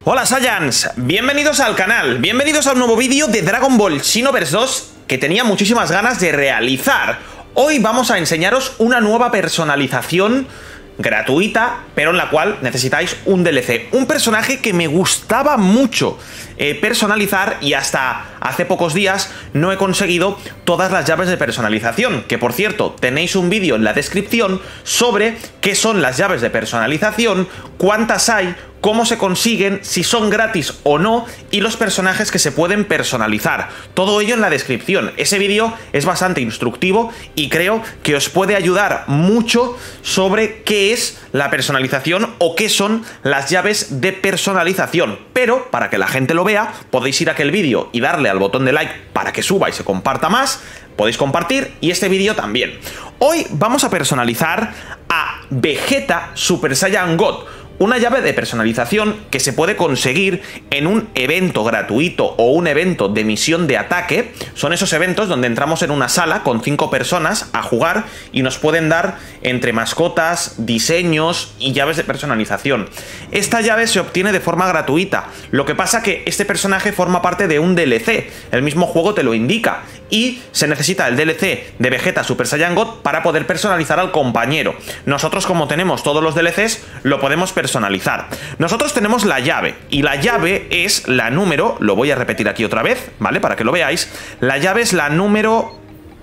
Hola Saiyans, bienvenidos al canal, bienvenidos a un nuevo vídeo de Dragon Ball Xenoverse 2 que tenía muchísimas ganas de realizar. Hoy vamos a enseñaros una nueva personalización gratuita, pero en la cual necesitáis un DLC. Un personaje que me gustaba mucho personalizar y hasta hace pocos días no he conseguido todas las llaves de personalización, que por cierto tenéis un vídeo en la descripción sobre qué son las llaves de personalización, cuántas hay, cómo se consiguen, si son gratis o no y los personajes que se pueden personalizar. Todo ello en la descripción. Ese vídeo es bastante instructivo y creo que os puede ayudar mucho sobre qué es la personalización o qué son las llaves de personalización. Pero para que la gente lo vea, podéis ir a aquel vídeo y darle al botón de like para que suba y se comparta más. Podéis compartir y este vídeo también. Hoy vamos a personalizar a Vegeta Super Saiyan God. Una llave de personalización que se puede conseguir en un evento gratuito o un evento de misión de ataque. Son esos eventos donde entramos en una sala con 5 personas a jugar y nos pueden dar entre mascotas, diseños y llaves de personalización. Esta llave se obtiene de forma gratuita. Lo que pasa que este personaje forma parte de un DLC. El mismo juego te lo indica. Y se necesita el DLC de Vegeta Super Saiyan God para poder personalizar al compañero. Nosotros, como tenemos todos los DLCs, lo podemos personalizar. Nosotros tenemos la llave y la llave es la número, lo voy a repetir aquí otra vez, ¿vale? Para que lo veáis. La llave es la número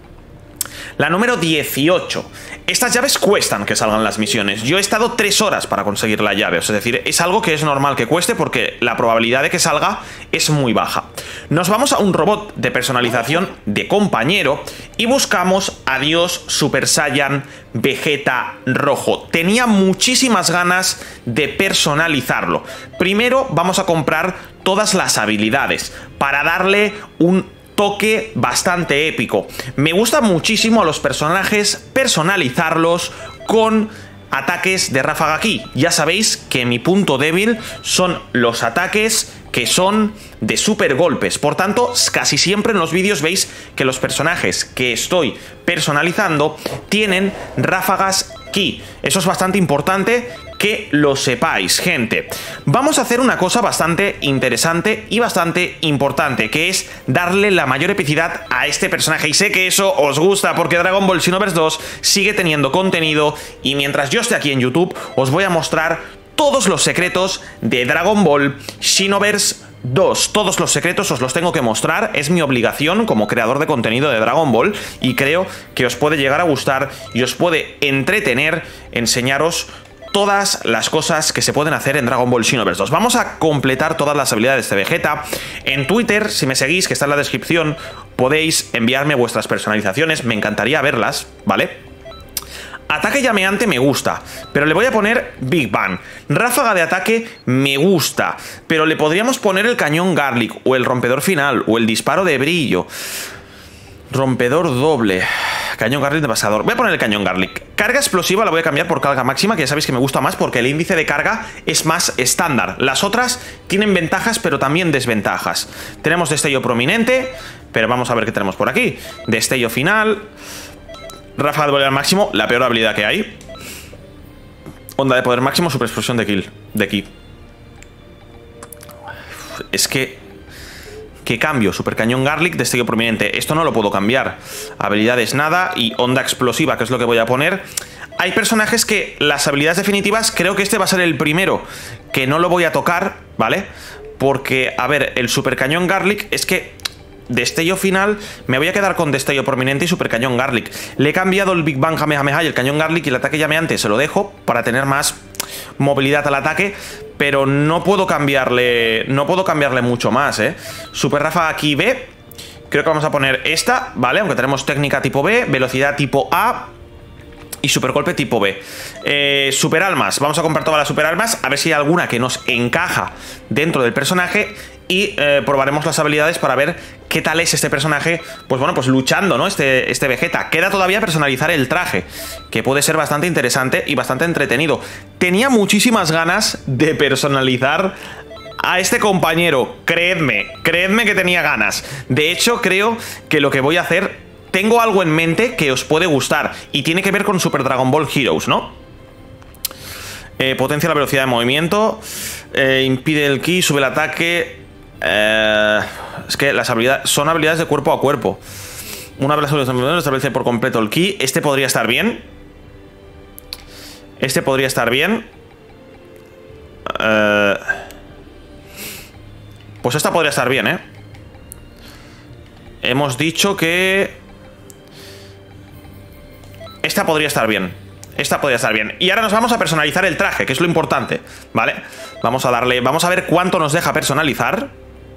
18. Estas llaves cuestan que salgan las misiones. Yo he estado 3 horas para conseguir la llave. Es decir, es algo que es normal que cueste porque la probabilidad de que salga es muy baja. Nos vamos a un robot de personalización de compañero y buscamos a Dios Super Saiyan Vegeta Rojo. Tenía muchísimas ganas de personalizarlo. Primero vamos a comprar todas las habilidades para darle un toque bastante épico. Me gusta muchísimo a los personajes personalizarlos con ataques de ráfaga ki. Ya sabéis que mi punto débil son los ataques que son de super golpes. Por tanto, casi siempre en los vídeos veis que los personajes que estoy personalizando tienen ráfagas ki. Eso es bastante importante que lo sepáis, gente. Vamos a hacer una cosa bastante interesante y bastante importante, que es darle la mayor epicidad a este personaje. Y sé que eso os gusta porque Dragon Ball Xenoverse 2 sigue teniendo contenido y mientras yo esté aquí en YouTube os voy a mostrar todos los secretos de Dragon Ball Xenoverse 2. Todos los secretos os los tengo que mostrar, es mi obligación como creador de contenido de Dragon Ball y creo que os puede llegar a gustar y os puede entretener enseñaros todas las cosas que se pueden hacer en Dragon Ball Xenoverse 2. Vamos a completar todas las habilidades de Vegeta. En Twitter, si me seguís, que está en la descripción, podéis enviarme vuestras personalizaciones, me encantaría verlas, ¿vale? Ataque llameante me gusta, pero le voy a poner Big Bang. Ráfaga de ataque me gusta, pero le podríamos poner el cañón Garlic, o el rompedor final, o el disparo de brillo. Rompedor doble. Cañón Garlic de pasador. Voy a poner el cañón Garlic. Carga explosiva la voy a cambiar por carga máxima, que ya sabéis que me gusta más porque el índice de carga es más estándar. Las otras tienen ventajas, pero también desventajas. Tenemos destello prominente, pero vamos a ver qué tenemos por aquí. Destello final. Ráfaga de poder al máximo, la peor habilidad que hay. Onda de poder máximo, super explosión de ki. Es que... ¿qué cambio? Super cañón Garlic, destello prominente. Esto no lo puedo cambiar. Habilidades nada y onda explosiva, que es lo que voy a poner. Hay personajes que las habilidades definitivas, creo que este va a ser el primero que no lo voy a tocar, ¿vale? Porque, a ver, el super cañón Garlic es que... destello final, me voy a quedar con destello prominente y super cañón Garlic. Le he cambiado el Big Bang Kamehameha y el cañón Garlic y el ataque llameante se lo dejo para tener más movilidad al ataque, pero no puedo cambiarle mucho más, ¿eh? Super ráfaga aquí B, creo que vamos a poner esta, ¿vale? Aunque tenemos técnica tipo B, velocidad tipo A y super golpe tipo B. Super almas, vamos a comprar todas las super almas, a ver si hay alguna que nos encaja dentro del personaje. Y probaremos las habilidades para ver qué tal es este personaje, pues bueno, pues luchando, ¿no? Este Vegeta. Queda todavía personalizar el traje, que puede ser bastante interesante y bastante entretenido. Tenía muchísimas ganas de personalizar a este compañero, creedme que tenía ganas. De hecho, creo que lo que voy a hacer, tengo algo en mente que os puede gustar y tiene que ver con Super Dragon Ball Heroes, ¿no? Potencia la velocidad de movimiento. Impide el ki, sube el ataque. Es que las habilidades son habilidades de cuerpo a cuerpo. Una vez establece por completo el ki. Este podría estar bien. Este podría estar bien. Pues esta podría estar bien, ¿eh? Hemos dicho que... esta podría estar bien. Esta podría estar bien. Y ahora nos vamos a personalizar el traje, que es lo importante, ¿vale? Vamos a darle... vamos a ver cuánto nos deja personalizar.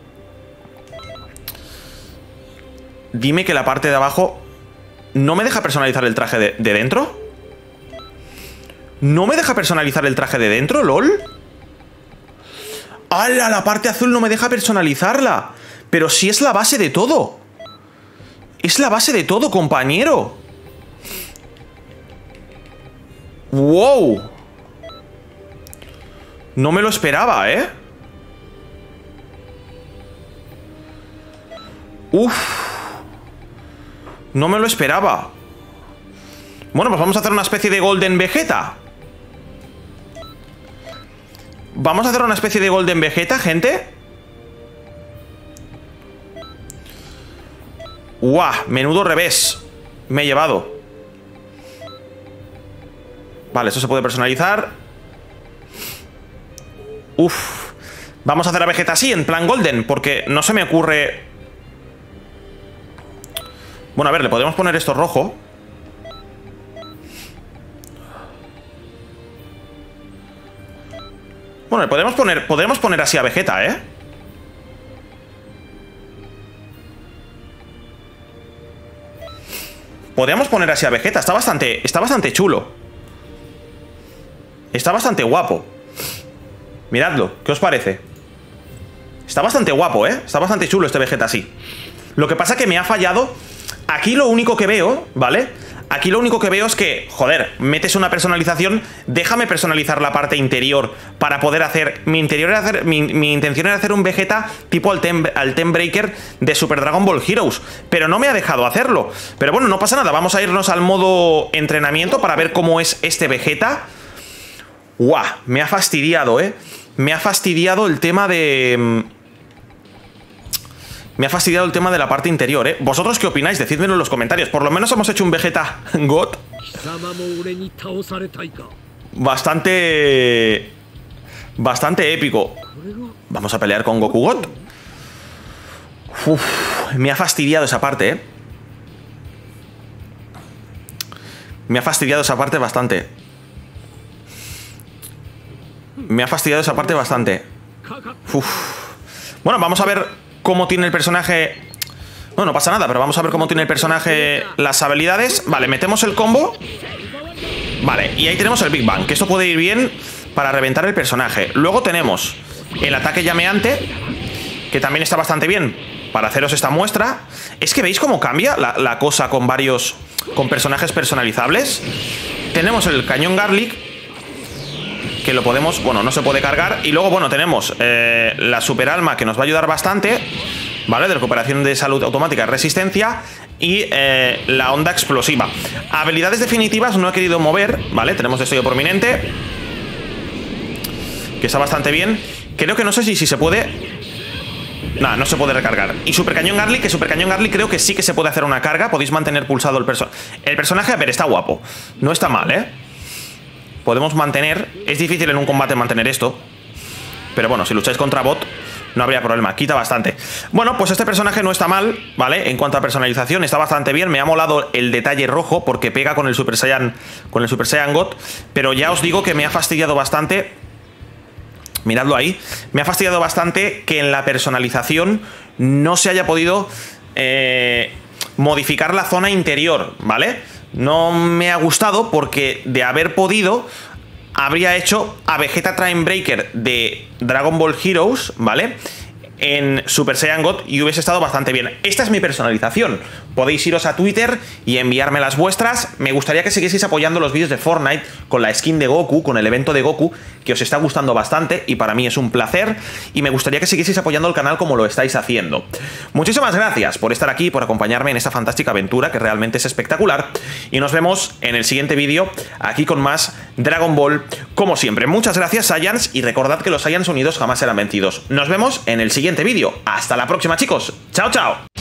Dime que la parte de abajo... ¿no me deja personalizar el traje de dentro? ¿No me deja personalizar el traje de dentro, lol? ¡Hala! La parte azul no me deja personalizarla. Pero si es la base de todo. Es la base de todo, compañero. ¡Wow! No me lo esperaba, ¿eh? ¡Uf! No me lo esperaba. Bueno, pues vamos a hacer una especie de Golden Vegeta. Vamos a hacer una especie de Golden Vegeta, gente. ¡Guau! Menudo revés me he llevado. Vale, eso se puede personalizar. Uf. Vamos a hacer a Vegeta así, en plan Golden, porque no se me ocurre... Bueno, a ver, le podemos poner esto rojo. Bueno, le podemos poner así a Vegeta, ¿eh? Podríamos poner así a Vegeta. Está bastante chulo. Está bastante guapo. Miradlo, ¿qué os parece? Está bastante guapo, ¿eh? Está bastante chulo este Vegeta así. Lo que pasa que me ha fallado. Aquí lo único que veo, ¿vale? Aquí lo único que veo es que, joder, metes una personalización. Déjame personalizar la parte interior para poder hacer... Mi intención era hacer un Vegeta tipo al Ten Breaker de Super Dragon Ball Heroes, pero no me ha dejado hacerlo. Pero bueno, no pasa nada, vamos a irnos al modo entrenamiento para ver cómo es este Vegeta. ¡Guau! Me ha fastidiado, ¿eh? Me ha fastidiado el tema de... Me ha fastidiado el tema de la parte interior, ¿eh? ¿Vosotros qué opináis? Decídmelo en los comentarios. Por lo menos hemos hecho un Vegeta God bastante épico. Vamos a pelear con Goku God. Uf, me ha fastidiado esa parte, ¿eh? Me ha fastidiado esa parte bastante. Me ha fastidiado esa parte bastante. Uf. Bueno, vamos a ver cómo tiene el personaje. No, no pasa nada, pero vamos a ver cómo tiene el personaje las habilidades. Vale, metemos el combo. Vale, y ahí tenemos el Big Bang, que esto puede ir bien para reventar el personaje. Luego tenemos el ataque llameante, que también está bastante bien para haceros esta muestra. Es que veis cómo cambia la cosa con varios... con personajes personalizables. Tenemos el cañón Garlic, que lo podemos... bueno, no se puede cargar. Y luego, bueno, tenemos la super alma, que nos va a ayudar bastante, ¿vale? De recuperación de salud automática y resistencia. Y la onda explosiva. Habilidades definitivas no he querido mover, ¿vale? Tenemos destello prominente, que está bastante bien. Creo que no sé si se puede... nada, no se puede recargar. Y Super Cañón Garlic, que Super Cañón Garlic creo que sí que se puede hacer una carga. Podéis mantener pulsado el personaje. A ver, está guapo. No está mal, ¿eh? Podemos mantener... es difícil en un combate mantener esto, pero bueno, si lucháis contra bot no habría problema, quita bastante. Bueno, pues este personaje no está mal, ¿vale? En cuanto a personalización, está bastante bien. Me ha molado el detalle rojo porque pega con el Super Saiyan God. Pero ya os digo que me ha fastidiado bastante. Miradlo ahí. Me ha fastidiado bastante que en la personalización no se haya podido modificar la zona interior, ¿vale? No me ha gustado porque de haber podido habría hecho a Vegeta Time Breaker de Dragon Ball Heroes, ¿vale? En Super Saiyan God y hubiese estado bastante bien. Esta es mi personalización. Podéis iros a Twitter y enviarme las vuestras. Me gustaría que siguieseis apoyando los vídeos de Fortnite con la skin de Goku, con el evento de Goku, que os está gustando bastante y para mí es un placer. Y me gustaría que siguieseis apoyando el canal como lo estáis haciendo. Muchísimas gracias por estar aquí y por acompañarme en esta fantástica aventura que realmente es espectacular. Y nos vemos en el siguiente vídeo aquí con más Dragon Ball, como siempre. Muchas gracias, Saiyans, y recordad que los Saiyans unidos jamás serán vencidos. Nos vemos en el siguiente vídeo. Hasta la próxima, chicos. Chao, chao.